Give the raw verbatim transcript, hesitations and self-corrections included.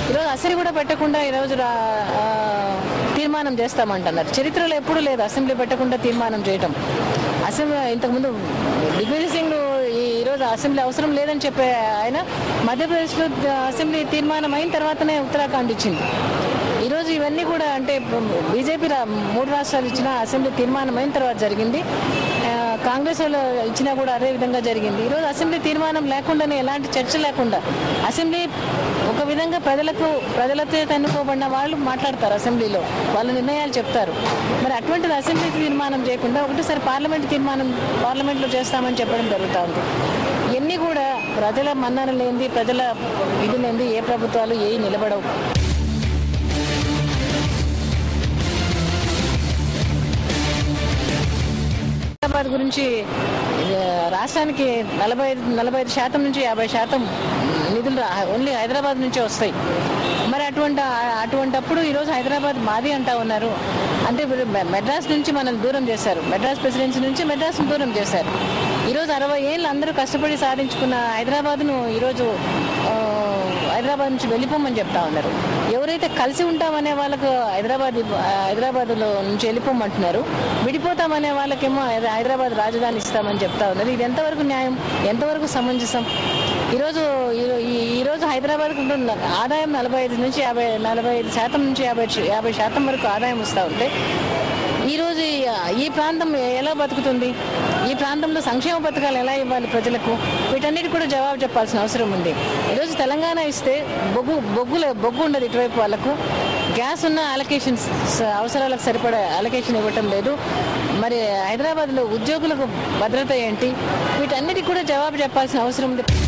ఈరోజు అసలు కూడా పెట్టకుండా ఈరోజు తీర్మానం చేస్తామంటున్నారు. చరిత్రలో ఎప్పుడూ లేదు అసెంబ్లీ పెట్టకుండా తీర్మానం చేయటం. అసెంబ్లీ ఇంతకుముందు దిగ్విజయ్ సింగ్ ఈరోజు అసెంబ్లీ అవసరం లేదని చెప్పే ఆయన మధ్యప్రదేశ్లో అసెంబ్లీ తీర్మానం అయిన తర్వాతనే ఉత్తరాఖండ్ ఇచ్చింది. ఈరోజు ఇవన్నీ కూడా అంటే బీజేపీ మూడు రాష్ట్రాలు ఇచ్చిన అసెంబ్లీ తీర్మానం అయిన తర్వాత జరిగింది. కాంగ్రెస్ వాళ్ళు ఇచ్చినా కూడా అదే విధంగా జరిగింది. ఈరోజు అసెంబ్లీ తీర్మానం లేకుండానే ఎలాంటి చర్చ లేకుండా అసెంబ్లీ ఒక విధంగా ప్రజలకు ప్రజలతో ఎన్నుకోబడిన వాళ్ళు మాట్లాడతారు, అసెంబ్లీలో వాళ్ళ నిర్ణయాలు చెప్తారు. మరి అటువంటిది అసెంబ్లీ తీర్మానం చేయకుండా ఒకటిసారి పార్లమెంట్ తీర్మానం పార్లమెంట్లో చేస్తామని చెప్పడం జరుగుతూ ఉంది. ఇవన్నీ కూడా ప్రజల మన్నన లేనిది, ప్రజల ఇది లేనిది ఏ ప్రభుత్వాలు ఏ నిలబడవు. హైదరాబాద్ గురించి రాష్ట్రానికి నలభై ఐదు నలభై ఐదు శాతం నుంచి యాభై శాతం నిధులు ఓన్లీ హైదరాబాద్ నుంచే వస్తాయి. మరి అటువంటి అటువంటప్పుడు ఈరోజు హైదరాబాద్ మాది అంటా ఉన్నారు. అంటే మెడ్రాస్ నుంచి మనం దూరం చేశారు, మెడ్రాస్ ప్రెసిడెన్సీ నుంచి మెడ్రాస్ దూరం చేశారు. ఈరోజు అరవై ఏళ్ళు అందరూ కష్టపడి సాధించుకున్న హైదరాబాద్ను ఈరోజు హైదరాబాద్ నుంచి వెళ్ళిపోమని చెప్తా ఉన్నారు. ఎవరైతే కలిసి ఉంటామనే వాళ్ళకు హైదరాబాద్ హైదరాబాద్లో నుంచి వెళ్ళిపోమంటున్నారు, విడిపోతామనే వాళ్ళకేమో హైదరాబాద్ రాజధాని ఇస్తామని చెప్తా ఉన్నారు. ఇది ఎంతవరకు న్యాయం, ఎంతవరకు సమంజసం? ఈరోజు ఈరోజు హైదరాబాద్కు ఆదాయం నలభై ఐదు నుంచి యాభై నలభై ఐదు శాతం నుంచి యాభై యాభై శాతం వరకు ఆదాయం వస్తూ ఉంటే ఈరోజు ఈ ప్రాంతం ఎలా బతుకుతుంది? ఈ ప్రాంతంలో సంక్షేమ పథకాలు ఎలా ఇవ్వాలి ప్రజలకు? వీటన్నిటి కూడా జవాబు చెప్పాల్సిన అవసరం ఉంది. ఈరోజు తెలంగాణ ఇస్తే బొగ్గు బొగ్గుల బొగ్గు ఉండదు, ఇటువైపు వాళ్ళకు గ్యాస్ ఉన్న అలొకేషన్స్ అవసరాలకు సరిపడా అలొకేషన్ ఇవ్వటం లేదు. మరి హైదరాబాద్లో ఉద్యోగులకు భద్రత ఏంటి? వీటన్నిటికి కూడా జవాబు చెప్పాల్సిన అవసరం ఉంది.